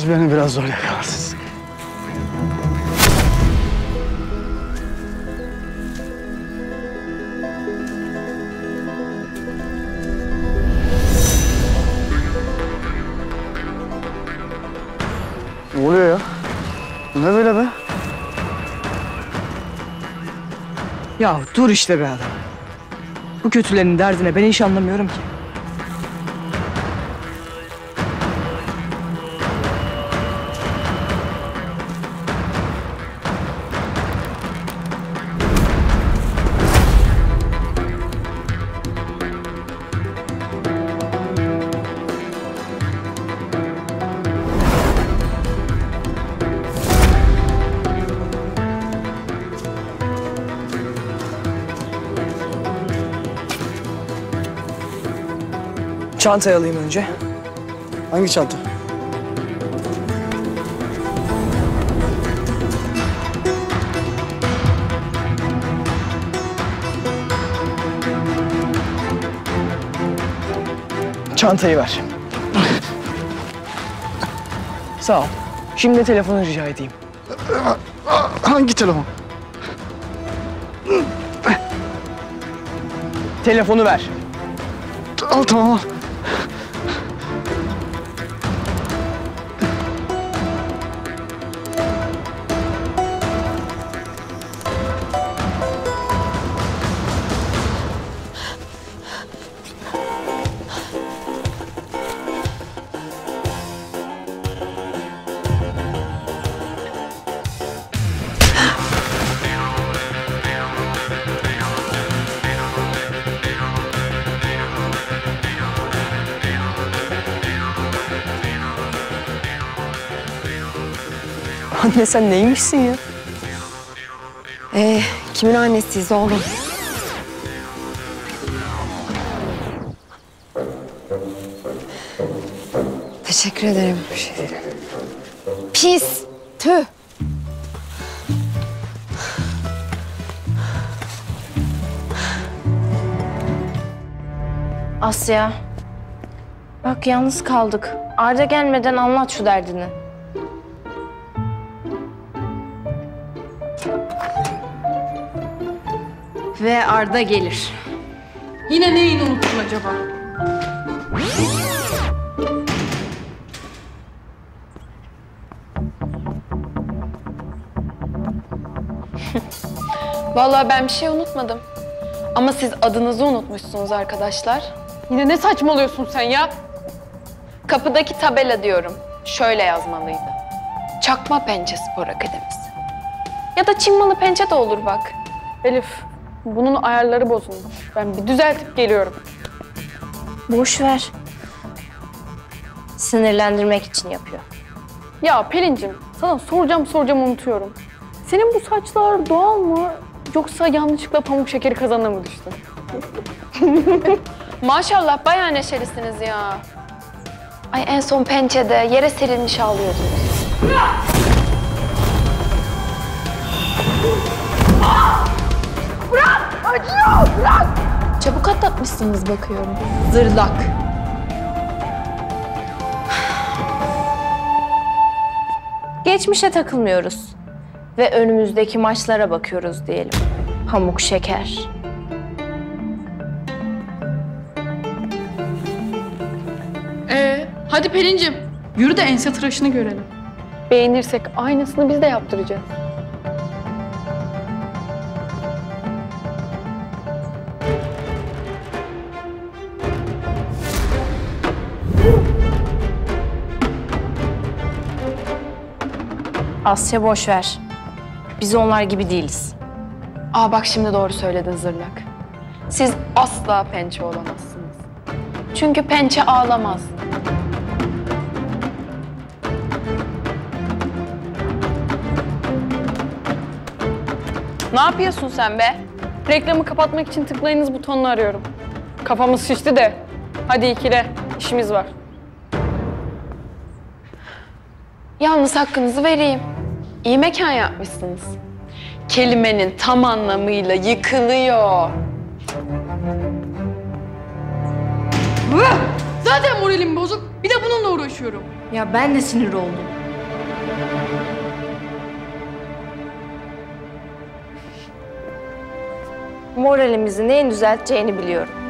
Siz beni biraz zor yakaladınız. Ne oluyor ya? Bu ne böyle be? Ya dur işte be adam. Bu kötülerin derdine ben hiç anlamıyorum ki. Çantayı alayım önce. Hangi çanta? Çantayı ver. Sağ ol. Şimdi de telefonu rica edeyim. Hangi telefon? Telefonu ver. Al tamam al. Anne sen neymişsin ya? Kimin annesiyiz oğlum? Teşekkür ederim. Bir şey değil. Pis! Tüh! Asya. Bak yalnız kaldık. Arda gelmeden anlat şu derdini. Ve Arda gelir. Yine neyini unuttun acaba? Vallahi ben bir şey unutmadım. Ama siz adınızı unutmuşsunuz arkadaşlar. Yine ne saçmalıyorsun sen ya? Kapıdaki tabela diyorum. Şöyle yazmalıydı. Çakma Pençe Spor Akademisi. Ya da Çin pençe de olur bak. Elif, bunun ayarları bozuldu. Ben bir düzeltip geliyorum. Boş ver. Sinirlendirmek için yapıyor. Ya Pelin'cim, sana soracağım unutuyorum. Senin bu saçlar doğal mı? Yoksa yanlışlıkla pamuk şekeri kazanına mı düştün? Maşallah bayağı neşelisiniz ya. Ay en son pençede yere serilmiş ağlıyordunuz. Bırak! Acıyor! Bırak! Çabuk atlatmışsınız bakıyorum. Zırlak. Geçmişe takılmıyoruz. Ve önümüzdeki maçlara bakıyoruz diyelim. Pamuk şeker. Hadi Pelin'cim, yürü de ense tıraşını görelim. Beğenirsek aynısını biz de yaptıracağız. Asya boş ver. Biz onlar gibi değiliz. Aa bak şimdi doğru söyledin Zırlak. Siz asla pençe olamazsınız. Çünkü pençe ağlamaz. Ne yapıyorsun sen be? Reklamı kapatmak için tıklayınız butonunu arıyorum. Kafamız şişti de. Hadi ikile, işimiz var. Yalnız hakkınızı vereyim. İyi mekan yapmışsınız. Kelimenin tam anlamıyla yıkılıyor. Zaten moralim bozuk. Bir de bununla uğraşıyorum. Ya ben de sinir oldum. Moralimizi neyin düzelteceğini biliyorum.